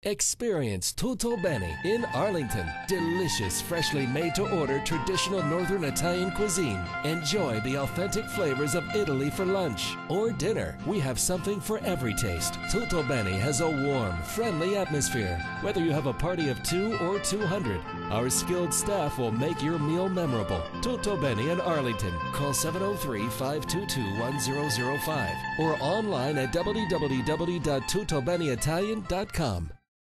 Experience Tutto Bene in Arlington. Delicious, freshly made-to-order traditional Northern Italian cuisine. Enjoy the authentic flavors of Italy for lunch or dinner. We have something for every taste. Tutto Bene has a warm, friendly atmosphere. Whether you have a party of 2 or 200, our skilled staff will make your meal memorable. Tutto Bene in Arlington. Call 703-522-1005 or online at www.tuttobeneitalian.com.